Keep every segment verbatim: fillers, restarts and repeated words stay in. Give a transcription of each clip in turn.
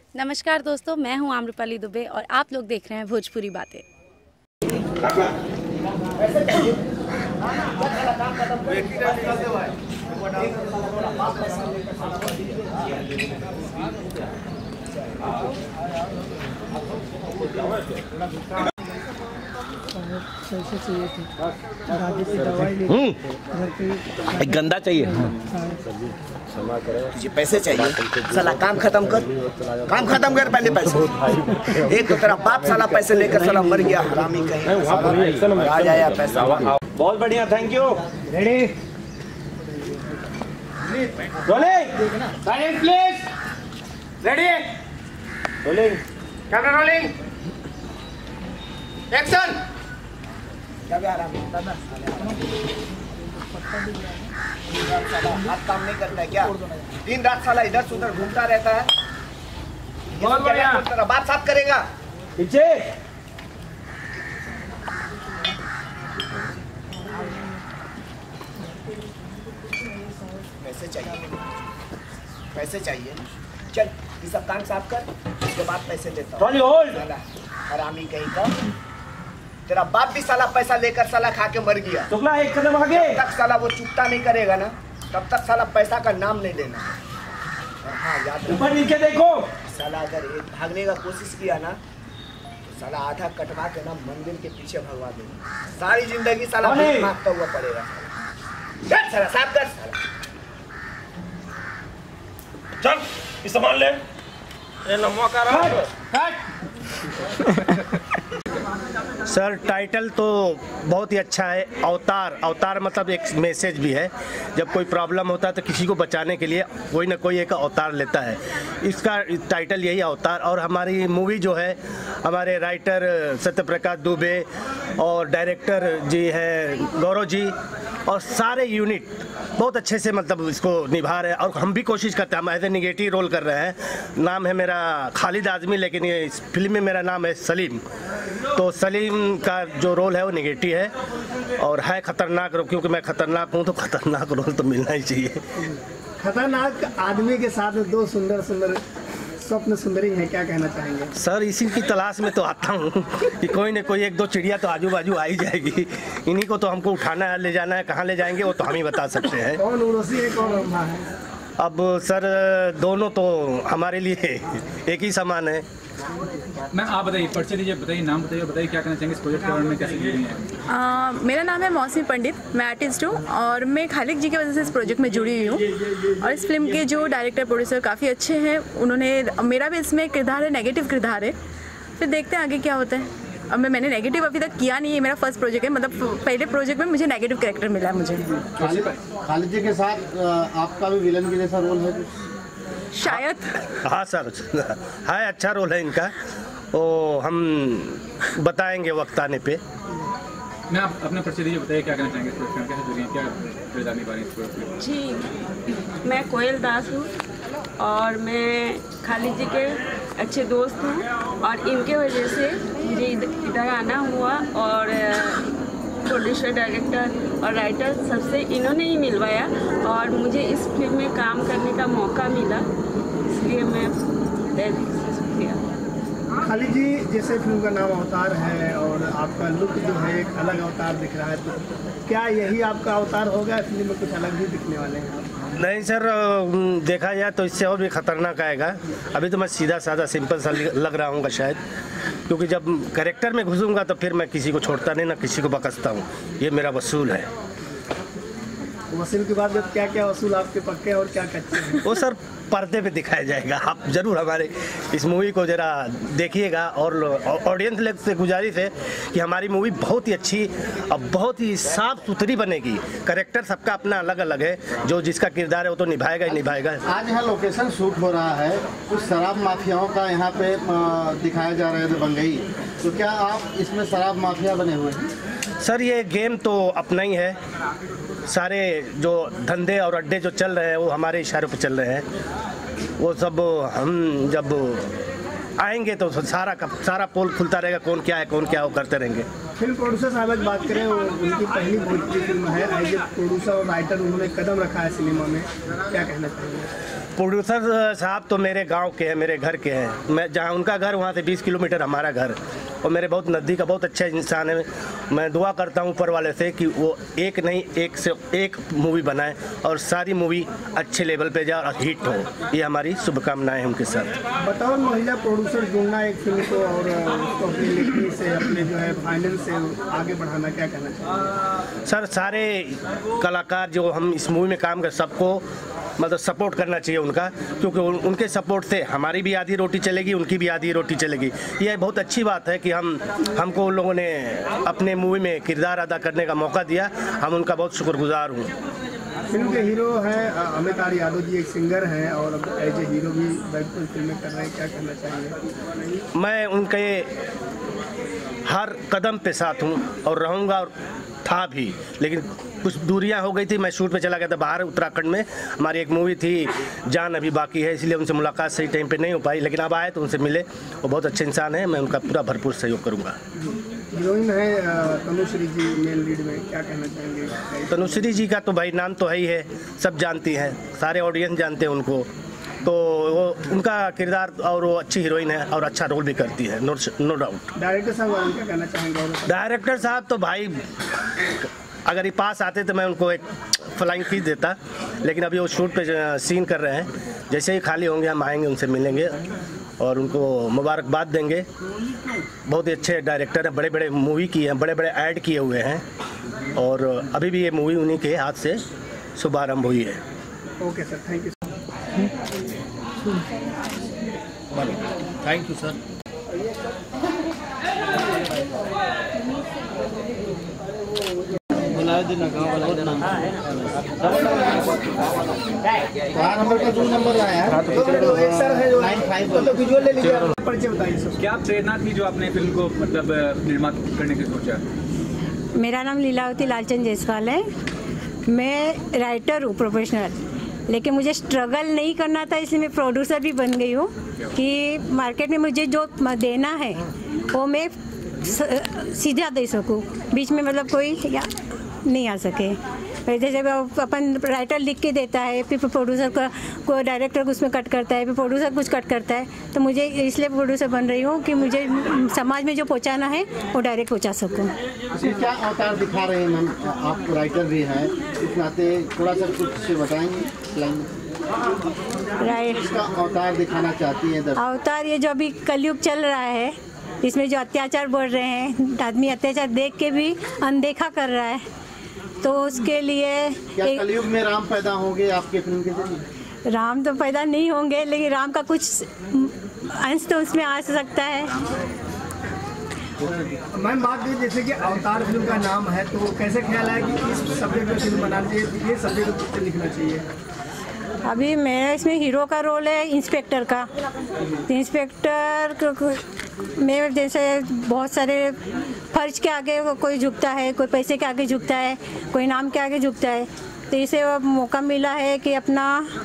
नमस्कार दोस्तों, मैं हूं आम्रपाली दुबे और आप लोग देख रहे हैं भोजपुरी बातें। पैसे चाहिए थे, दादी की दवाई ली, एक गंदा चाहिए। तुझे पैसे चाहिए? साला काम खत्म कर, काम खत्म कर पहले पैसे। एक तो तेरा बाप साला पैसे लेकर साला मर गया, हरामी कहीं। आ जाया पैसा। बहुत बढ़िया, thank you. Ready, rolling, silent please. Ready, rolling, camera rolling, action. हाथ काम नहीं करता है क्या? दिन रात साला इधर से उधर घूमता रहता है। बहुत बढ़िया। तेरा बाप साफ करेगा। पीछे, पैसे चाहिए, पैसे चाहिए। चल ये सब काम साफ कर, उसके बाद पैसे देता हूँ। हरामी कहीं का। तेरा बाप भी साला पैसा लेकर साला खा के मर गया। शुक्ला एक कदम आगे। जब तक साला वो चुकता नहीं करेगा ना, तब तक साला पैसा का नाम नहीं लेना। और हाँ याद रखो, ऊपर नीचे देखो। साला अगर एक भागने का कोशिश किया ना, तो साला आधा कटवा के ना मंदिर के पीछे भगवा देगा। सारी जिंदगी साला भीख मांगता हुआ पड़ेगा। चल साला साफ कर साला। चल ये सामान ले। ये लम्बा कर रहा। सर टाइटल तो बहुत ही अच्छा है। अवतार, अवतार मतलब एक मैसेज भी है। जब कोई प्रॉब्लम होता है तो किसी को बचाने के लिए कोई ना कोई एक अवतार लेता है। इसका टाइटल यही अवतार। और हमारी मूवी जो है, हमारे राइटर सत्यप्रकाश दुबे और डायरेक्टर जी है गौरव जी और सारे यूनिट बहुत अच्छे से मतलब इसको निभा रहे हैं। और हम भी कोशिश करते हैं, हम एज ए निगेटिव रोल कर रहे हैं। नाम है मेरा खालिद आज़मी, लेकिन ये इस फिल्म में मेरा नाम है सलीम। तो सलीम का जो रोल है वो निगेटिव है और है खतरनाक रोल, क्योंकि मैं खतरनाक हूँ तो खतरनाक रोल तो मिलना ही चाहिए। खतरनाक आदमी के साथ दो सुंदर सुंदर स्वप्न सुंदरी है, क्या कहना चाहेंगे? सर इसी की तलाश में तो आता हूँ कि कोई न कोई एक दो चिड़िया तो आजू बाजू आ ही जाएगी। इन्हीं को तो हमको उठाना है, ले जाना है। कहाँ ले जाएंगे वो तो हम ही बता सकते हैं। कौन उर्वशी है, कौन रंभा है? अब सर दोनों तो हमारे लिए एक ही समान है। मैम आप बताइए, परिचय दीजिए, बताइए नाम बताइए, बताइए क्या कहना चाहेंगे इस प्रोजेक्ट के बारे में, कैसे जुड़ी हैं? आ, मेरा नाम है मौसमी पंडित, मैं आर्टिस्ट हूँ और मैं खालिद जी की वजह से इस प्रोजेक्ट में जुड़ी हुई हूँ। और इस फिल्म के जो डायरेक्टर प्रोड्यूसर काफ़ी अच्छे हैं, उन्होंने, मेरा भी इसमें किरदार है, नेगेटिव किरदार है। फिर देखते हैं आगे क्या होता है। अब मैं मैंने नेगेटिव अभी तक किया नहीं है, मेरा फर्स्ट प्रोजेक्ट है। मतलब पहले प्रोजेक्ट में मुझे नेगेटिव कैरेक्टर मिला है। मुझे खालिद जी के साथ आपका भी विलन के जैसा रोल है शायद। हाँ सर है, अच्छा रोल है इनका, वो हम बताएंगे वक्त आने पे। मैं आप अपना परिचय दीजिए, बताइए क्या कहना चाहेंगे इस प्रोजेक्ट में, कैसे जुड़ी हैं, क्या किरदार निभा रही हैं इस प्रोजेक्ट में? जी, मैं कोयल दास हूँ और मैं खालिद जी के अच्छे दोस्त हूँ और इनके वजह से मुझे इधर आना हुआ। और प्रोड्यूसर, डायरेक्टर और राइटर सबसे इन्होंने ही मिलवाया और मुझे इस फिल्म में काम करने का मौका मिला, इसलिए मैं दिल से शुक्रिया। खालिद जी, जैसे फिल्म का नाम अवतार है और आपका लुक जो है एक अलग अवतार दिख रहा है, तो क्या यही आपका अवतार होगा? फिल्म में कुछ अलग भी दिखने वाले हैं? नहीं सर, देखा जाए तो इससे और भी खतरनाक आएगा। अभी तो मैं सीधा साधा सिंपल सा लग रहा हूँ शायद, क्योंकि जब कैरेक्टर में घुसूंगा तो फिर मैं किसी को छोड़ता नहीं, ना किसी को बकसता हूँ। ये मेरा वसूल है। वसूल के बाद क्या क्या वसूल आपके पक्के और क्या कच्चे हैं? वो सर पर्दे पे दिखाया जाएगा। आप जरूर हमारे इस मूवी को जरा देखिएगा। और ऑडियंस लोग से गुजारिश है कि हमारी मूवी बहुत ही अच्छी और बहुत ही साफ सुथरी बनेगी। कैरेक्टर सबका अपना अलग अलग है, जो जिसका किरदार है वो तो निभाएगा ही निभाएगा। आज यहाँ लोकेशन शूट हो रहा है, कुछ शराब माफियाओं का यहाँ पे दिखाया जा रहा है दबंगई, तो क्या आप इसमें शराब माफिया बने हुए हैं? सर ये गेम तो अपना ही है। सारे जो धंधे और अड्डे जो चल रहे हैं वो हमारे इशारों पे चल रहे हैं। वो सब हम जब आएंगे तो सारा का सारा पोल खुलता रहेगा, कौन क्या है कौन क्या वो करते रहेंगे। फिल्म प्रोड्यूसर साहब की बात करें, वो उनकी पहली भोजपुरी फिल्म है। एज ए प्रोड्यूसर और राइटर उन्होंने कदम रखा है सिनेमा में, क्या कहना चाहिए? प्रोड्यूसर साहब तो मेरे गांव के हैं, मेरे घर के हैं। मैं जहां उनका घर वहां से बीस किलोमीटर हमारा घर, और मेरे बहुत नज़दीक का बहुत अच्छा इंसान है। मैं दुआ करता हूं ऊपर वाले से कि वो एक नहीं एक से एक मूवी बनाए और सारी मूवी अच्छे लेवल पे जाए और हिट हो। ये हमारी शुभकामनाएं हैं उनके साथ। बताओ, महिला प्रोड्यूसर जुड़ना एक फिल्म को और उसको अपनी लिखनी से अपने जो है फाइनेंस से आगे बढ़ाना, क्या कहना चाहिए? सर, सारे कलाकार जो हम इस मूवी में काम कर सबको मतलब सपोर्ट करना चाहिए उनका, क्योंकि उन, उनके सपोर्ट से हमारी भी आधी रोटी चलेगी, उनकी भी आधी रोटी चलेगी। यह बहुत अच्छी बात है कि हम हमको उन लोगों ने अपने मूवी में किरदार अदा करने का मौका दिया। हम उनका बहुत शुक्रगुजार हूँ। फिल्म के हीरो हैं अमित आर यादव जी, एक सिंगर हैं और अब एज ए हीरो भी बैकफुल फिल्में कर रहे हैं, क्या कहना चाहिए? मैं उनके हर कदम पे साथ हूँ और रहूँगा, और था भी, लेकिन कुछ दूरियां हो गई थी। मैं शूट पे चला गया था बाहर उत्तराखंड में। हमारी एक मूवी थी जान अभी बाकी है, इसलिए उनसे मुलाकात सही टाइम पे नहीं हो पाई, लेकिन अब आए तो उनसे मिले। वो बहुत अच्छे इंसान हैं, मैं उनका पूरा भरपूर सहयोग करूँगा। हीरोइन है तनुश्री जी मेन लीड में, क्या कहना चाहेंगे? तनुश्री जी का तो भाई नाम तो है ही है, सब जानती हैं, सारे ऑडियंस जानते हैं उनको। तो वो उनका किरदार और वो अच्छी हीरोइन है और अच्छा रोल भी करती है, नो नो डाउट। डायरेक्टर साहब क्या कहना चाहेंगे? डायरेक्टर साहब तो भाई अगर ये पास आते तो मैं उनको एक फ्लाइंग किस देता, लेकिन अभी वो शूट पे सीन कर रहे हैं। जैसे ही खाली होंगे हम आएंगे, उनसे मिलेंगे और उनको मुबारकबाद देंगे। बहुत ही अच्छे डायरेक्टर हैं, बड़े बड़े मूवी किए हैं, बड़े बड़े ऐड किए हुए हैं, और अभी भी ये मूवी उन्हीं के हाथ से शुभारंभ हुई है। Okay sir, thank you. Thank you sir. Number का दो नंबर आया है, एक सर है जो नाइन फाइव, तो विजुअल ले लीजिए, परिचय बताइए सर। क्या प्रेरणा थी जो आपने फिल्म को मतलब निर्माण करने की सोचा? मेरा नाम लीलावती लालचंद जायसवाल है। मैं राइटर हूँ प्रोफेशनल, लेकिन मुझे स्ट्रगल नहीं करना था, इसलिए मैं प्रोड्यूसर भी बन गई हूँ कि मार्केट में मुझे जो देना है वो मैं सीधा दे सकूँ, बीच में मतलब कोई नहीं आ सके। जैसे अपन राइटर लिख के देता है, फिर प्रोड्यूसर का को डायरेक्टर उसमें कट करता है, फिर प्रोड्यूसर कुछ कट करता है, तो मुझे इसलिए प्रोड्यूसर बन रही हूँ कि मुझे समाज में जो पहुँचाना है वो डायरेक्ट पहुँचा सकूँ। क्या अवतार दिखा रहे हैं मैम? आप राइटर भी हैं, इस नाते थोड़ा सा कुछ बताएंगे? राइट, अवतार दिखाना चाहती हैं? अवतार ये जो अभी कलयुग चल रहा है, इसमें जो अत्याचार बढ़ रहे हैं, आदमी अत्याचार देख के भी अनदेखा कर रहा है, तो उसके लिए क्या कलयुग में राम पैदा होंगे आपके फिल्म के जरिए? राम तो पैदा नहीं होंगे, लेकिन राम का कुछ अंश तो उसमें आ सकता है। मैम बात करें जैसे कि अवतार फिल्म का नाम है, तो कैसे ख्याल है कि इस सब्जेक्ट में फिल्म बनाना चाहिए, ये सब्जेक्ट को लिखना चाहिए? अभी मेरा इसमें हीरो का रोल है इंस्पेक्टर का। इंस्पेक्टर में जैसे बहुत सारे फर्ज के आगे कोई झुकता है, कोई पैसे के आगे झुकता है, कोई नाम के आगे झुकता है, तो इसे मौका मिला है कि अपना।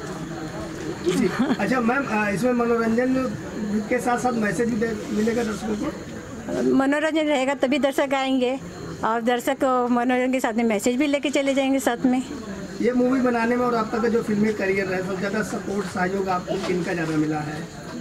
अच्छा मैम, इसमें मनोरंजन के साथ साथ मैसेज भी मिलेगा दर्शकों को? मनोरंजन रहेगा तभी दर्शक आएंगे, और दर्शक मनोरंजन के साथ में मैसेज भी लेके चले जाएंगे साथ में। ये मूवी बनाने में और अब तक का जो फिल्मी करियर है, सबसे ज़्यादा सपोर्ट सहयोग आपको किनका ज़्यादा मिला है?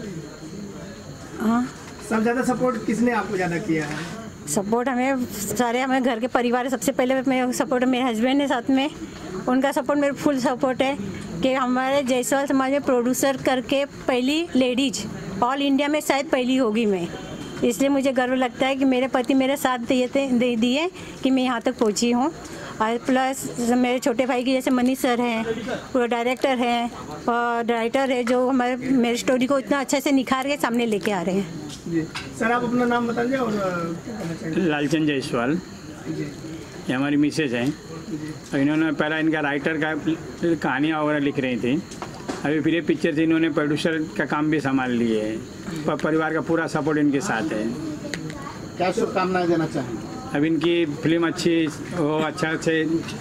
हाँ, सब ज़्यादा सपोर्ट किसने आपको ज़्यादा किया है? सपोर्ट हमें सारे, हमें घर के परिवार, सबसे पहले मेरे सपोर्ट मेरे हस्बैंड है, साथ में उनका सपोर्ट मेरे फुल सपोर्ट है कि हमारे जायसवाल समाज में प्रोड्यूसर करके पहली लेडीज ऑल इंडिया में शायद पहली होगी मैं, इसलिए मुझे गर्व लगता है कि मेरे पति मेरे साथ दिए थे दे दिए कि मैं यहाँ तक पहुँची हूँ। और प्लस मेरे छोटे भाई की जैसे मनीष सर हैं, वो डायरेक्टर हैं और राइटर है, जो हमारे मेरी स्टोरी को इतना अच्छे से निखार के सामने लेके आ रहे हैं। जी सर, आप अपना नाम बताइए और क्या कहना चाहिए? लालचंद जायसवाल, ये हमारी मिसेज हैं। तो इन्होंने पहला इनका राइटर का कहानियाँ वगैरह लिख रही थी, अभी फिर ये पिक्चर से इन्होंने प्रोड्यूसर का काम भी संभाल लिए है। परिवार का पूरा सपोर्ट इनके साथ है। क्या शुभकामनाएं देना चाहेंगे? अब इनकी फिल्म अच्छी हो, अच्छा से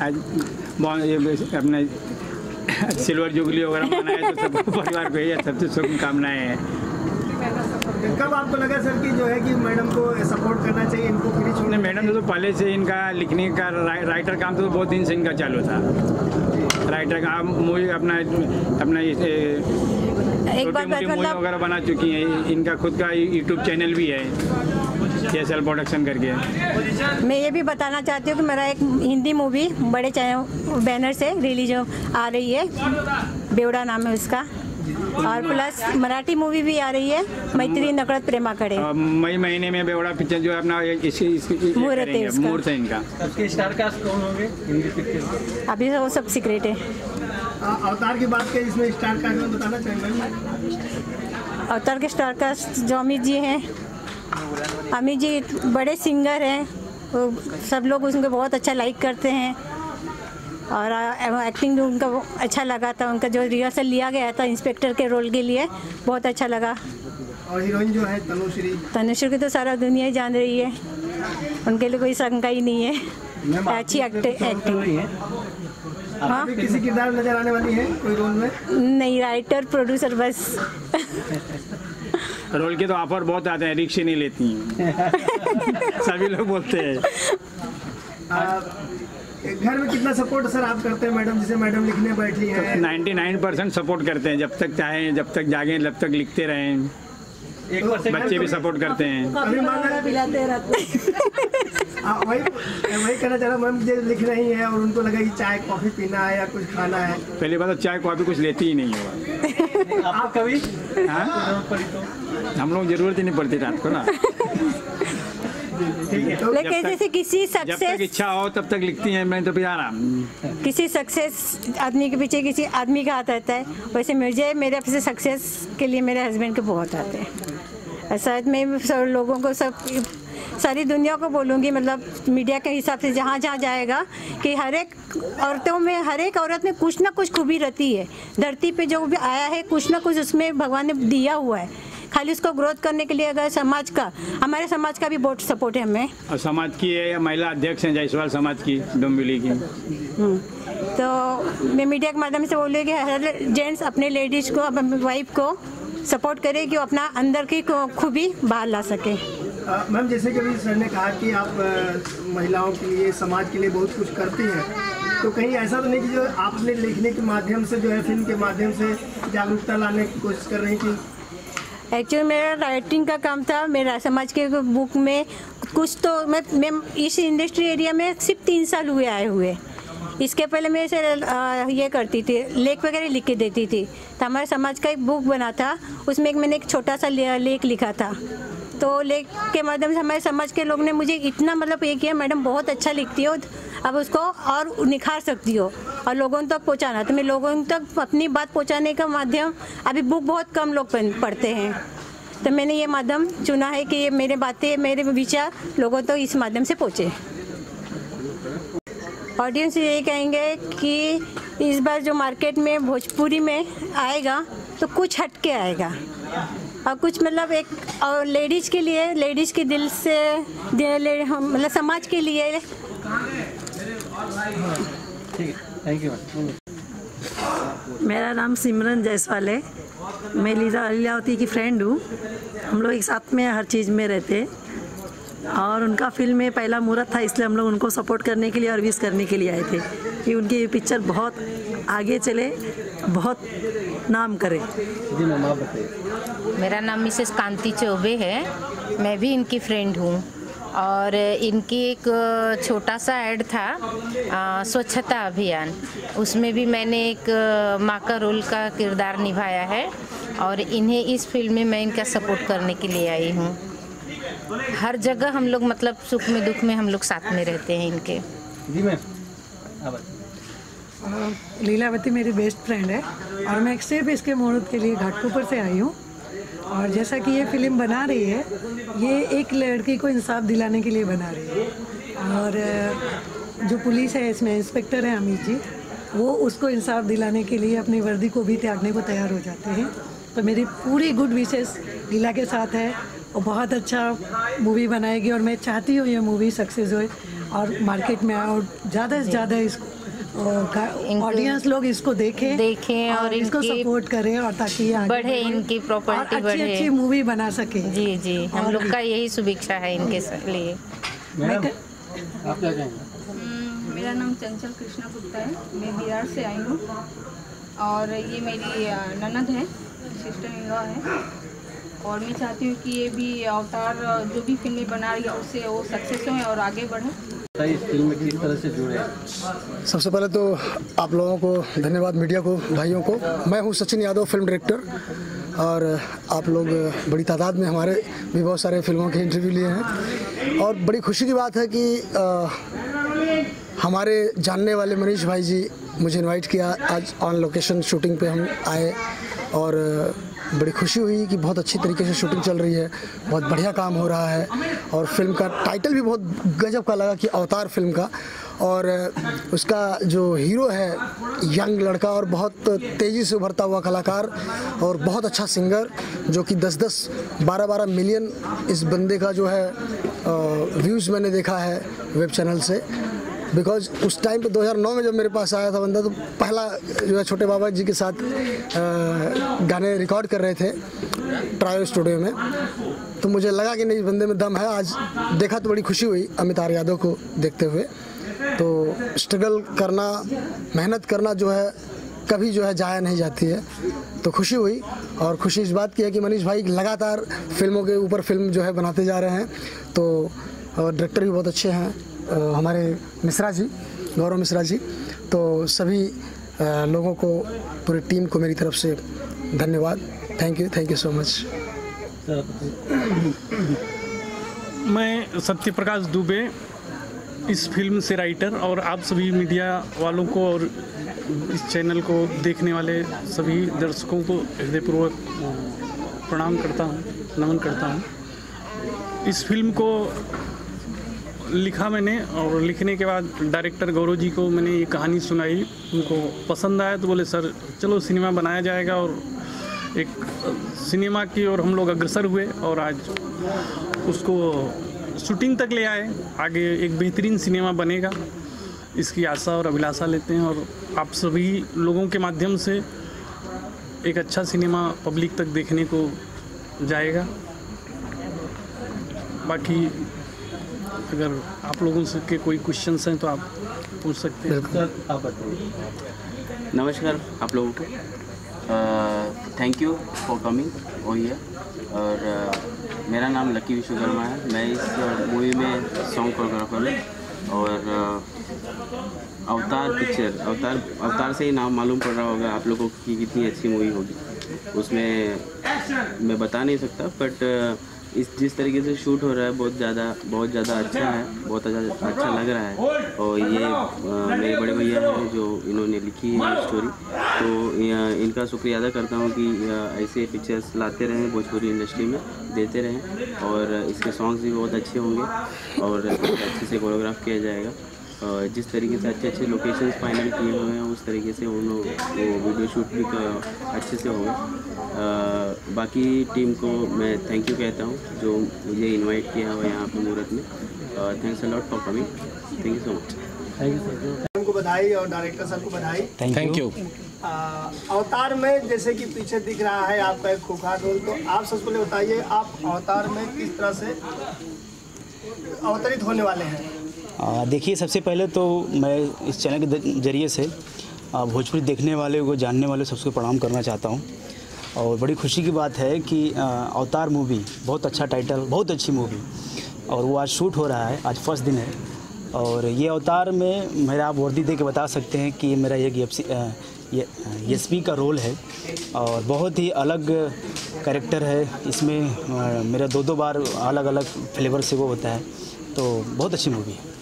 अपने सिल्वर जुबली वगैरह मनाए, तो सब परिवार को यही सबसे शुभकामनाएं हैं। कब आपको लगा सर कि जो है कि मैडम को सपोर्ट करना चाहिए, इनको फ्री छोड़ना? मैडम तो, तो पहले से इनका लिखने का राइटर काम तो बहुत दिन से इनका चालू था, राइटर का मूवी अपना अपना एक बार मूवी मतलब वगैरह बना चुकी हैं। इनका खुद का यूट्यूब चैनल भी है, के एस एल प्रोडक्शन करके। मैं ये भी बताना चाहती हूँ कि मेरा एक हिंदी मूवी बड़े चैनल बैनर से रिलीज आ रही है, बेवड़ा नाम है उसका, और प्लस मराठी मूवी भी आ रही है, मैत्री नकड़त प्रेमाकडे। मई महीने में बेवड़ा पिक्चर जो है अपना मुहूर्त है उसका। मुहूर्त है इनका। उसके स्टार कास्ट कौन होंगे हिंदी पिक्चर? अभी वो सब सीक्रेट है। अवतार की बात करें, इसमें स्टार कास्ट में बताना चाहेंगे? अवतार के स्टार कास्ट जो अमित जी हैं, अमित जी बड़े सिंगर हैं, सब लोग उनको बहुत अच्छा लाइक करते हैं, और एक्टिंग भी उनका अच्छा लगा था। उनका जो रिहर्सल लिया गया था इंस्पेक्टर के रोल के लिए, बहुत अच्छा लगा। और हीरोइन जो है तनुश्री, तनुश्री की तो सारा दुनिया ही जान रही है, उनके लिए कोई शंका ही नहीं है, अच्छी एक्टिंग। हाँ, किसी किरदार नजर आने वाली है कोई रोल में? नहीं, राइटर प्रोड्यूसर बस। रोल के तो ऑफर बहुत आते हैं, रिक्शे नहीं लेती हैं। सभी लोग बोलते हैं। घर में कितना सपोर्ट सर आप करते हैं मैडम, जिसे मैडम लिखने बैठी हैं? निन्यानवे परसेंट सपोर्ट करते हैं, जब तक चाहें, जब तक जागें, जब तक लिखते रहें। एक बच्चे भी सपोर्ट करते हैं। वही वही कहना चाह रहा हूँ, मैम जो लिख रही है और उनको लगा कि चाय कॉफी पीना है या कुछ खाना है। पहली बात तो चाय कॉफी कुछ लेती ही नहीं होगा। आप कभी? हाँ, हम लोग जरूरत ही नहीं पड़ती रात को ना। लेकिन जैसे किसी सक्सेस, जब तक इच्छा हो तब तक लिखती हैं, मैं तो फिर आराम। किसी सक्सेस आदमी के पीछे किसी आदमी का हाथ आता है, वैसे मुझे मेरे अपने सक्सेस के लिए मेरे हस्बैंड के बहुत आते हैं। शायद मैं सब लोगों को, सब सारी दुनिया को बोलूँगी, मतलब मीडिया के हिसाब से जहाँ जहाँ जाएगा, कि हर एक औरतों में, हर एक औरत में कुछ ना कुछ खूबी रहती है। धरती पे जो भी आया है, कुछ ना कुछ उसमें भगवान ने दिया हुआ है, खाली उसको ग्रोथ करने के लिए अगर समाज का, हमारे समाज का भी बहुत सपोर्ट है हमें। और समाज की है, महिला अध्यक्ष हैं जायसवाल समाज की, डोंबिवली की। तो मैं मीडिया के माध्यम से बोल रही कि हर जेंट्स अपने लेडीज़ को, अपनी वाइफ को सपोर्ट करे कि वो अपना अंदर की खूबी बाहर ला सके। मैम, जैसे कि अभी सर ने कहा कि आप आ, महिलाओं के लिए, समाज के लिए बहुत कुछ करती हैं, तो कहीं ऐसा तो नहीं कि जो आपने लिखने के माध्यम से, जो है फिल्म के माध्यम से जागरूकता लाने की कोशिश कर रही थी? एक्चुअली मेरा राइटिंग का काम था, मेरा समाज के बुक में कुछ तो, मैं मैं इस इंडस्ट्री एरिया में सिर्फ तीन साल हुए आए हुए। इसके पहले मैं इसे ये करती थी, लेख वगैरह लिख के देती थी। तो हमारे समाज का एक बुक बना था, उसमें एक मैंने एक छोटा सा लेख लिखा था। तो लेख के माध्यम से हमारे समाज के लोग ने मुझे इतना मतलब ये किया, मैडम बहुत अच्छा लिखती हो, अब उसको और निखार सकती हो और लोगों तक पहुंचाना। तो मैं लोगों तक अपनी बात पहुंचाने का माध्यम, अभी बुक बहुत कम लोग पढ़ते हैं, तो मैंने ये माध्यम चुना है कि ये मेरे बातें, मेरे विचार लोगों तक इस माध्यम से पहुँचे। ऑडियंस यही कहेंगे कि इस बार जो मार्केट में भोजपुरी में आएगा तो कुछ हट के आएगा, और कुछ मतलब एक और लेडीज़ के लिए, लेडीज़ के दिल से, मतलब समाज के लिए। ठीक है, थैंक यू। मेरा नाम सिमरन जायसवाल है, मैं लीला लीलावती की फ्रेंड हूँ। हम लोग एक साथ में हर चीज़ में रहते हैं, और उनका फिल्म में पहला मुहूर्त था, इसलिए हम लोग उनको सपोर्ट करने के लिए और विश करने के लिए आए थे कि उनकी पिक्चर बहुत आगे चले, बहुत नाम करे। जी मैम, आप बताइए। मेरा नाम मिसेस कांति चौबे है, मैं भी इनकी फ्रेंड हूँ, और इनकी एक छोटा सा ऐड था स्वच्छता अभियान, उसमें भी मैंने एक माँ का रोल का किरदार निभाया है, और इन्हें इस फिल्म में मैं इनका सपोर्ट करने के लिए आई हूँ। हर जगह हम लोग, मतलब सुख में दुख में हम लोग साथ में रहते हैं इनके। जी मैम, लीलावती मेरी बेस्ट फ्रेंड है, और मैं सिर्फ इसके मुहूर्त के लिए घाटकोपर से आई हूँ। और जैसा कि ये फिल्म बना रही है, ये एक लड़की को इंसाफ दिलाने के लिए बना रही है, और जो पुलिस है इसमें, इंस्पेक्टर है अमित जी, वो उसको इंसाफ दिलाने के लिए अपनी वर्दी को भी त्यागने को तैयार हो जाते हैं। तो मेरी पूरी गुड विशेस लीला के साथ है, और बहुत अच्छा मूवी बनाएगी, और मैं चाहती हूँ ये मूवी सक्सेस होए और मार्केट में आए, और ज़्यादा से ज़्यादा इसको ऑडियंस लोग इसको देखें देखें और, और इसको सपोर्ट करें, और ताकि आगे बढ़े, इनकी प्रॉपर्टी बढ़े, अच्छी अच्छी मूवी बना सके। जी जी, हम लोग का यही शुभेच्छा है इनके लिए। मैडम, आप क्या कहेंगे? मेरा नाम चंचल कृष्णा गुप्ता है, मैं बिहार से आई हूँ और ये मेरी ननद है, सिस्टर इन लॉ है और मैं चाहती हूँ कि ये भी अवतार जो भी फिल्में बना रही है उससे वो सक्सेस हो और आगे बढ़े। इस फिल्म में किस तरह से जुड़े? सबसे पहले तो आप लोगों को धन्यवाद, मीडिया को, भाइयों को। मैं हूँ सचिन यादव, फिल्म डायरेक्टर, और आप लोग बड़ी तादाद में हमारे भी बहुत सारे फिल्मों के इंटरव्यू लिए हैं और बड़ी खुशी की बात है कि आ, हमारे जानने वाले मनीष भाई जी मुझे इनवाइट किया, आज ऑन लोकेशन शूटिंग पे हम आए और बड़ी खुशी हुई कि बहुत अच्छी तरीके से शूटिंग चल रही है, बहुत बढ़िया काम हो रहा है और फिल्म का टाइटल भी बहुत गजब का लगा कि अवतार फिल्म का, और उसका जो हीरो है यंग लड़का और बहुत तेज़ी से उभरता हुआ कलाकार और बहुत अच्छा सिंगर, जो कि दस दस बारह बारह मिलियन इस बंदे का जो है व्यूज़ मैंने देखा है वेब चैनल से। बिकॉज उस टाइम पे दो हज़ार नौ में जब मेरे पास आया था बंदा, तो पहला जो है छोटे बाबा जी के साथ आ, गाने रिकॉर्ड कर रहे थे ट्रायो स्टूडियो में, तो मुझे लगा कि नहीं इस बंदे में दम है। आज देखा तो बड़ी खुशी हुई अमित आर्य यादव को देखते हुए। तो स्ट्रगल करना, मेहनत करना जो है कभी जो है जाया नहीं जाती है, तो खुशी हुई। और खुशी इस बात की है कि मनीष भाई लगातार फिल्मों के ऊपर फिल्म जो है बनाते जा रहे हैं, तो डायरेक्टर भी बहुत अच्छे हैं हमारे मिश्रा जी, गौरव मिश्रा जी। तो सभी लोगों को, पूरी टीम को मेरी तरफ से धन्यवाद। Thank you, thank you so much. मैं सत्य प्रकाश दुबे, इस फिल्म से राइटर, और आप सभी मीडिया वालों को और इस चैनल को देखने वाले सभी दर्शकों को हृदयपूर्वक प्रणाम करता हूँ, नमन करता हूँ। इस फिल्म को लिखा मैंने और लिखने के बाद डायरेक्टर गौरव जी को मैंने ये कहानी सुनाई, उनको पसंद आया तो बोले सर चलो सिनेमा बनाया जाएगा, और एक सिनेमा की ओर हम लोग अग्रसर हुए और आज उसको शूटिंग तक ले आए। आगे एक बेहतरीन सिनेमा बनेगा, इसकी आशा और अभिलाषा लेते हैं और आप सभी लोगों के माध्यम से एक अच्छा सिनेमा पब्लिक तक देखने को जाएगा। बाकी अगर आप लोगों से के कोई क्वेश्चंस हैं तो आप पूछ सकते हैं। आप बताइए। नमस्कार आप लोगों को, thank you for coming oh here. और uh, मेरा नाम लकी विश्वकर्मा है, मैं इस मूवी में सॉन्ग कोरियोग्राफर हूँ। और uh, अवतार पिक्चर, अवतार अवतार से ही नाम मालूम पड़ रहा होगा आप लोगों की कितनी अच्छी मूवी होगी। उसमें मैं बता नहीं सकता, बट uh, इस जिस तरीके से शूट हो रहा है बहुत ज़्यादा बहुत ज़्यादा अच्छा है, बहुत अच्छा अच्छा लग रहा है। और ये आ, मेरे बड़े भैया हैं जो इन्होंने लिखी है स्टोरी, तो इनका शुक्रिया अदा करता हूँ कि ऐसे पिक्चर्स लाते रहें, भोजपुरी इंडस्ट्री में देते रहें। और इसके सॉन्ग्स भी बहुत अच्छे होंगे और अच्छे से कोरियोग्राफ किया जाएगा। और जिस तरीके से अच्छे अच्छे लोकेशंस फाइनल किए हुए हैं उस तरीके से उन वो वीडियो शूट भी अच्छे से होगा। बाकी टीम को मैं थैंक यू कहता हूँ जो मुझे इनवाइट किया हुआ यहाँ पे मुहूर्त में। Thanks a lot for coming, thank you so much. Thank you sir, उनको बधाई और डायरेक्टर सर को बधाई। Thank you. अवतार में जैसे कि पीछे दिख रहा है आपका एक खूंखार रोल, तो आप सबसे पहले बताइए आप अवतार में किस तरह से अवतरित होने वाले हैं? देखिए, सबसे पहले तो मैं इस चैनल के जरिए से भोजपुरी देखने वाले को, जानने वाले सबको प्रणाम करना चाहता हूं। और बड़ी खुशी की बात है कि अवतार मूवी, बहुत अच्छा टाइटल, बहुत अच्छी मूवी, और वो आज शूट हो रहा है, आज फर्स्ट दिन है। और ये अवतार में मेरा आप वर्दी दे के बता सकते हैं कि मेरा एक ये एस पी का रोल है और बहुत ही अलग कैरेक्टर है इसमें। मेरा दो दो बार अलग अलग फ्लेवर से वो होता है, तो बहुत अच्छी मूवी है।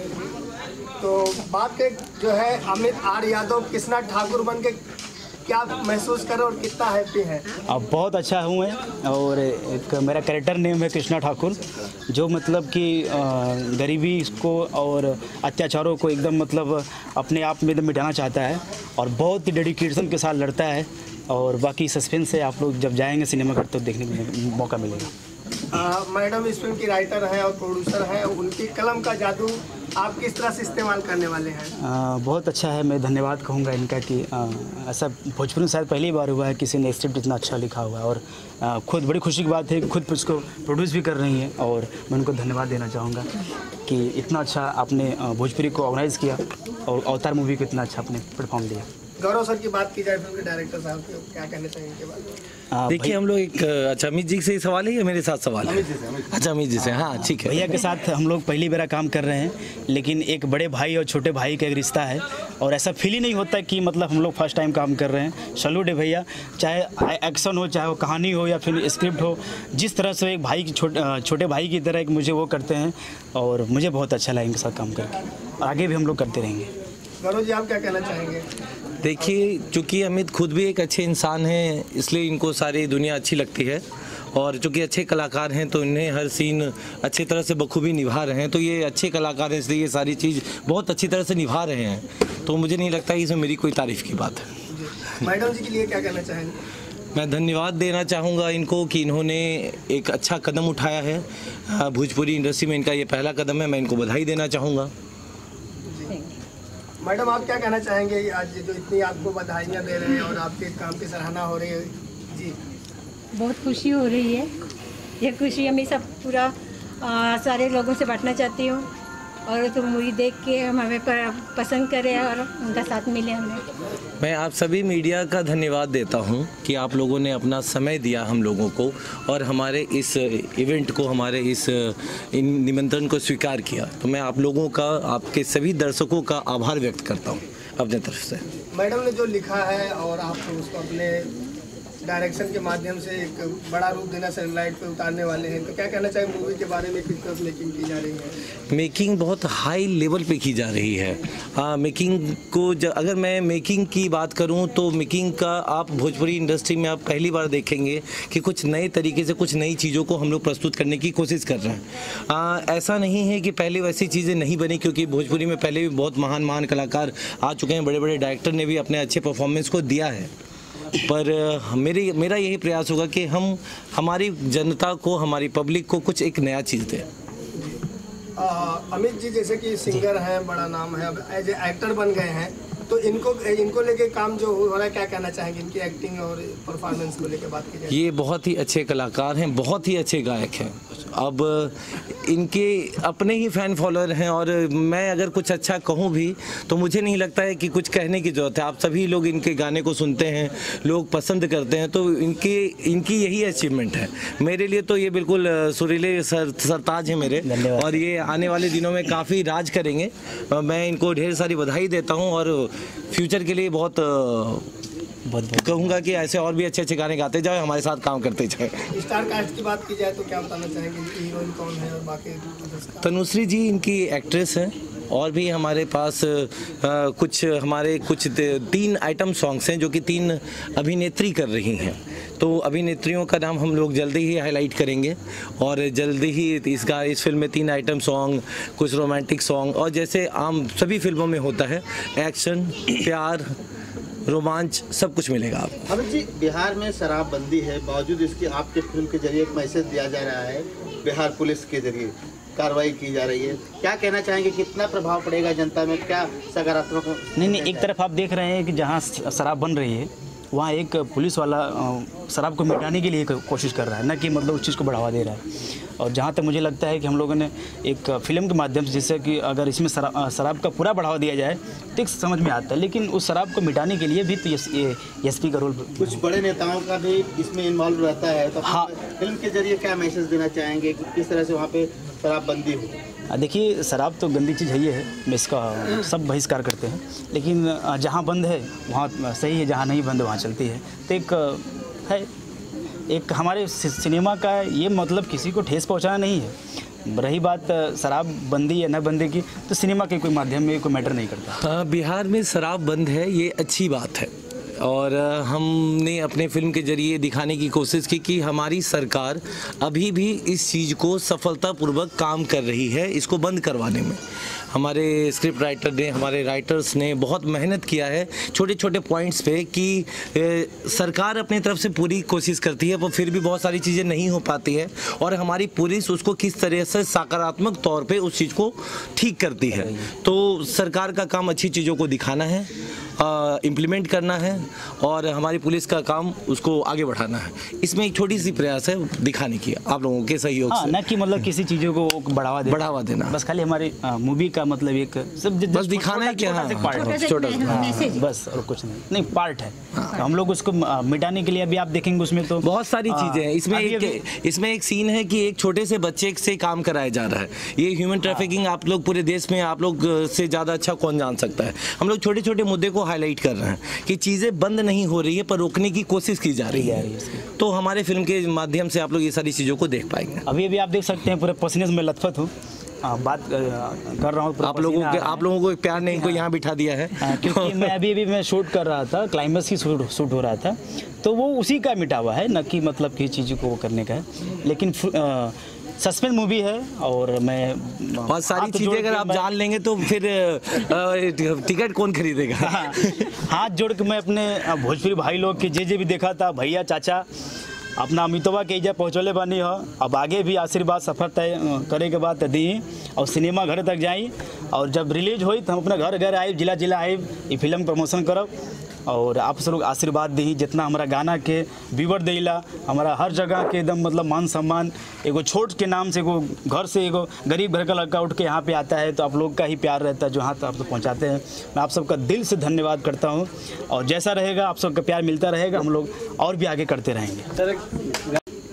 तो बात के जो है अमित आर्य यादव कृष्णा ठाकुर बन के क्या महसूस करें और कितना हैप्पी है? अब बहुत अच्छा हूँ मैं, और एक मेरा कैरेक्टर नेम है कृष्णा ठाकुर, जो मतलब कि गरीबी को और अत्याचारों को एकदम मतलब अपने आप में एकदम मिटाना चाहता है और बहुत ही डेडिकेशन के साथ लड़ता है। और बाकी सस्पेंस है, आप लोग जब जाएंगे सिनेमा घर तो देखने का मौका मिलेगा। मैडम इस फिल्म की राइटर हैं और प्रोड्यूसर हैं, उनकी कलम का जादू आप किस तरह से इस्तेमाल करने वाले हैं? आ, बहुत अच्छा है। मैं धन्यवाद कहूँगा इनका कि आ, ऐसा भोजपुरी में शायद पहली बार हुआ है किसी ने स्क्रिप्ट इतना अच्छा लिखा हुआ है और आ, खुद बड़ी खुशी की बात है कि खुद उसको प्रोड्यूस भी कर रही हैं और मैं उनको धन्यवाद देना चाहूँगा कि इतना अच्छा आपने भोजपुरी को ऑर्गेनाइज़ किया और अवतार मूवी को इतना अच्छा आपने परफॉर्म दिया। गौरव सर की बात की जाए फिल्म के डायरेक्टर साहब को, क्या कहना चाहिए इनके बारे में? देखिए हम लोग एक अच्छा अमित जी से ही सवाल है या मेरे साथ सवाल है? अच्छा अमित जी से, हाँ ठीक है। भैया के साथ हम लोग पहली बार काम कर रहे हैं, लेकिन एक बड़े भाई और छोटे भाई का एक रिश्ता है और ऐसा फील ही नहीं होता कि मतलब हम लोग फर्स्ट टाइम काम कर रहे हैं। सैल्यूट है भैया, चाहे एक्शन हो, चाहे वो कहानी हो या फिर स्क्रिप्ट हो, जिस तरह से एक भाई की छोटे छोटे भाई की तरह एक मुझे वो करते हैं और मुझे बहुत अच्छा लगा इनके साथ काम करके और आगे भी हम लोग करते रहेंगे। गौरव जी आप क्या कहना चाहेंगे? देखिए चूँकि अमित खुद भी एक अच्छे इंसान हैं इसलिए इनको सारी दुनिया अच्छी लगती है और चूँकि अच्छे कलाकार हैं तो इन्हें हर सीन अच्छी तरह से बखूबी निभा रहे हैं, तो ये अच्छे कलाकार हैं इसलिए ये सारी चीज़ बहुत अच्छी तरह से निभा रहे हैं, तो मुझे नहीं लगता कि इसमें मेरी कोई तारीफ़ की बात है। मैडम जी के लिए क्या कहना चाहेंगे? मैं धन्यवाद देना चाहूँगा इनको कि इन्होंने एक अच्छा कदम उठाया है भोजपुरी इंडस्ट्री में, इनका ये पहला कदम है, मैं इनको बधाई देना चाहूँगा। मैडम आप क्या कहना चाहेंगे? आज जो इतनी आपको बधाइयाँ दे रहे हैं और आपके काम की सराहना हो रही है जी। बहुत खुशी हो रही है, ये खुशी हमें सब पूरा आ, सारे लोगों से बांटना चाहती हूँ और तो मूवी देख के हम हमें पसंद करें और उनका साथ मिले हमें। मैं आप सभी मीडिया का धन्यवाद देता हूं कि आप लोगों ने अपना समय दिया हम लोगों को और हमारे इस इवेंट को, हमारे इस इन निमंत्रण को स्वीकार किया, तो मैं आप लोगों का, आपके सभी दर्शकों का आभार व्यक्त करता हूं अपने तरफ से। मैडम ने जो लिखा है और आप उसको अपने डायरेक्शन के माध्यम से एक बड़ा रूप देना सनलाइट पे उतारने वाले हैं, तो क्या कहना चाहिए मूवी के बारे में? किस तरह मेकिंग की जा रही है? मेकिंग बहुत हाई लेवल पे की जा रही है। आ, मेकिंग को ज, अगर मैं मेकिंग की बात करूं तो मेकिंग का आप भोजपुरी इंडस्ट्री में आप पहली बार देखेंगे कि कुछ नए तरीके से कुछ नई चीज़ों को हम लोग प्रस्तुत करने की कोशिश कर रहे हैं। आ, ऐसा नहीं है कि पहले वैसी चीज़ें नहीं बनी, क्योंकि भोजपुरी में पहले भी बहुत महान महान कलाकार आ चुके हैं, बड़े बड़े डायरेक्टर ने भी अपने अच्छे परफॉर्मेंस को दिया है, पर मेरी मेरा यही प्रयास होगा कि हम हमारी जनता को, हमारी पब्लिक को कुछ एक नया चीज़ दें। अमित जी जैसे कि सिंगर हैं, बड़ा नाम है, अब एज ए एक्टर बन गए हैं, तो इनको इनको लेके काम जो हो रहा है क्या कहना चाहेंगे? इनकी एक्टिंग और परफॉर्मेंस को लेके बात की जाए। ये बहुत ही अच्छे कलाकार हैं, बहुत ही अच्छे गायक हैं। अब इनके अपने ही फ़ैन फॉलोअर हैं और मैं अगर कुछ अच्छा कहूँ भी तो मुझे नहीं लगता है कि कुछ कहने की ज़रूरत है। आप सभी लोग इनके गाने को सुनते हैं, लोग पसंद करते हैं, तो इनकी इनकी यही अचीवमेंट है। मेरे लिए तो ये बिल्कुल सुरीले सर सरताज है मेरे, और ये आने वाले दिनों में काफ़ी राज करेंगे। मैं इनको ढेर सारी बधाई देता हूँ और फ्यूचर के लिए बहुत बहुत कहूँगा कि ऐसे और भी अच्छे अच्छे गाने गाते जाओ, हमारे साथ काम करते जाए। स्टार कास्ट की बात की जाए तो क्या बताना चाहेंगे? इनकी हीरोइन कौन है और बाकी? तनुश्री जी इनकी एक्ट्रेस हैं और भी हमारे पास आ, कुछ हमारे कुछ तीन आइटम सॉन्ग्स हैं जो कि तीन अभिनेत्री कर रही हैं, तो अभिनेत्रियों का नाम हम लोग जल्दी ही हाईलाइट करेंगे और जल्दी ही इस गा इस फिल्म में तीन आइटम सॉन्ग, कुछ रोमांटिक सॉन्ग और जैसे आम सभी फिल्मों में होता है एक्शन, प्यार, रोमांच, सब कुछ मिलेगा आपको। अमित जी, बिहार में शराबबंदी है, बावजूद इसके आपके फिल्म के जरिए एक मैसेज दिया जा रहा है, बिहार पुलिस के जरिए कार्रवाई की जा रही है, क्या कहना चाहेंगे? कितना प्रभाव पड़ेगा जनता में, क्या सकारात्मक? नहीं नहीं, एक तरफ आप देख रहे हैं कि जहाँ शराब बन रही है वहाँ एक पुलिस वाला शराब को मिटाने के लिए कोशिश कर रहा है, न कि मतलब उस चीज़ को बढ़ावा दे रहा है। और जहाँ तक मुझे लगता है कि हम लोगों ने एक फिल्म के माध्यम से, जिससे कि अगर इसमें शराब शराब का पूरा बढ़ावा दिया जाए तो एक समझ में आता है, लेकिन उस शराब को मिटाने के लिए भी तो एस पी का रोल, कुछ बड़े नेताओं का भी इसमें इन्वॉल्व रहता है, तो हाँ, फिल्म के जरिए क्या मैसेज देना चाहेंगे कि किस तरह से वहाँ पे शराबबंदी हो? देखिए, शराब तो गंदी चीज़ है ही है, मैं इसका सब बहिष्कार करते हैं, लेकिन जहाँ बंद है वहाँ सही है, जहाँ नहीं बंद वहाँ चलती है। तो एक है, एक हमारे सिनेमा का ये मतलब किसी को ठेस पहुँचाना नहीं है। रही बात शराब बंदी या न बंदी की, तो सिनेमा के कोई माध्यम में कोई मैटर नहीं करता। बिहार में शराब बंद है, ये अच्छी बात है। और हमने अपने फिल्म के जरिए दिखाने की कोशिश की कि हमारी सरकार अभी भी इस चीज़ को सफलतापूर्वक काम कर रही है, इसको बंद करवाने में। हमारे स्क्रिप्ट राइटर ने, हमारे राइटर्स ने बहुत मेहनत किया है छोटे छोटे पॉइंट्स पे कि ए, सरकार अपनी तरफ से पूरी कोशिश करती है पर फिर भी बहुत सारी चीज़ें नहीं हो पाती है, और हमारी पुलिस उसको किस तरह से सकारात्मक तौर पे उस चीज़ को ठीक करती है। तो सरकार का काम अच्छी चीज़ों को दिखाना है, इम्प्लीमेंट करना है, और हमारी पुलिस का काम उसको आगे बढ़ाना है। इसमें एक छोटी सी प्रयास है दिखाने की आप लोगों के सहयोग हाँ, से। न कि मतलब किसी चीज़ों को बढ़ावा देना बढ़ावा देना बस खाली हमारी मूवी का मतलब एक सब बस दिखाना है क्या, हाँ, पार्ट छोटा बस और कुछ नहीं नहीं पार्ट है। तो हम लोग उसको मिटाने के लिए अभी आप देखेंगे उसमें तो बहुत सारी चीज़ें हैं। इसमें एक इसमें एक सीन है कि एक छोटे से बच्चे से काम कराया जा रहा है। ये ह्यूमन ट्रैफिकिंग आप लोग पूरे देश में आप लोग से ज़्यादा अच्छा कौन जान सकता है। हम लोग छोटे छोटे मुद्दे को हाईलाइट कर रहे हैं कि चीज़ें बंद नहीं हो रही है पर रोकने की कोशिश की जा रही है। तो हमारे फिल्म के माध्यम से आप लोग ये सारी चीज़ों को देख पाएंगे। अभी अभी आप देख सकते हैं पूरे पसीने में लथपथ हूँ, बात कर रहा हूँ। आप लोगों के आप लोगों को प्यार ने इनको यहाँ बिठा दिया है क्योंकि मैं अभी अभी मैं शूट कर रहा था, क्लाइमेक्स की शूट शूट हो रहा था, तो वो उसी का मिटा हुआ है, न कि मतलब किसी चीज़ को वो करने का है। लेकिन सस्पेंस मूवी है और मैं बहुत सारी चीज़ें अगर आप जान लेंगे तो फिर टिकट कौन खरीदेगा। हाँ, हाथ जोड़ के मैं अपने भोजपुरी भाई लोग के जे जे भी देखा था, भैया चाचा अपना अमितवा के इजा पहुँचले बानी हो, अब आगे भी आशीर्वाद सफ़र तय करे के बाद दी और सिनेमा घर तक जाई, और जब रिलीज हुई तो हम अपने घर घर आए, जिला जिला आए, ये फिल्म प्रमोशन करब, और आप सब लोग आशीर्वाद दी। जितना हमारा गाना के व्यूवर देला, हमारा हर जगह के एकदम मतलब मान सम्मान, एगो छोट के नाम से एगो घर से एगो गरीब घर का लड़का उठ के यहाँ पे आता है, तो आप लोग का ही प्यार रहता है जो यहाँ तक आप लोग पहुँचाते हैं। मैं आप सबका दिल से धन्यवाद करता हूँ, और जैसा रहेगा आप सबका प्यार मिलता रहेगा, हम लोग और भी आगे करते रहेंगे।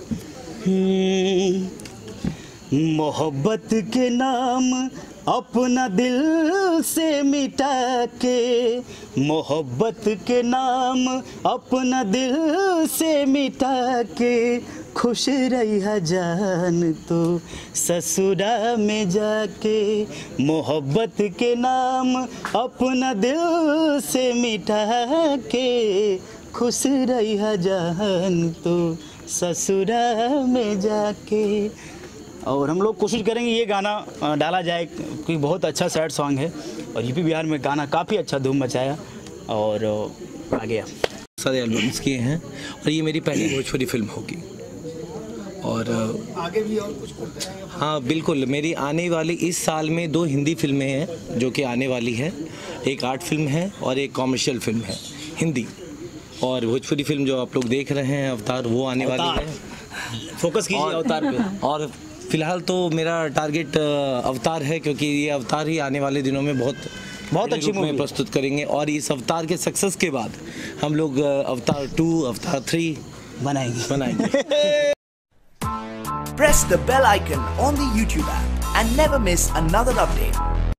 मोहब्बत के नाम अपना दिल से मिटा के, मोहब्बत के नाम अपना दिल से मिटा के, खुश रही जान तो ससुरा में जाके, मोहब्बत के नाम अपना दिल से मिटा के, खुश रही जान तो ससुरा में जाके। और हम लोग कोशिश करेंगे ये गाना डाला जाए क्योंकि बहुत अच्छा सैड सॉन्ग है, और यूपी बिहार में गाना काफ़ी अच्छा धूम मचाया और आ गया। सारे एल्बम्स किए हैं और ये मेरी पहली भोजपुरी फिल्म होगी, और आगे भी और कुछ करते हैं। हाँ बिल्कुल, मेरी आने वाली इस साल में दो हिंदी फिल्में हैं जो कि आने वाली है, एक आर्ट फिल्म है और एक कॉमर्शियल फिल्म है हिंदी, और भोजपुरी फिल्म जो आप लोग देख रहे हैं अवतार वो आने वाली है। फोकस कीजिए अवतार पे। और फिलहाल तो मेरा टारगेट अवतार है क्योंकि ये अवतार ही आने वाले दिनों में बहुत बहुत अच्छी मूवी में प्रस्तुत करेंगे, और इस अवतार के सक्सेस के बाद हम लोग अवतार टू, अवतार थ्री बनाएंगे बनाएंगे। Press the bell icon on the YouTube app and never miss another update.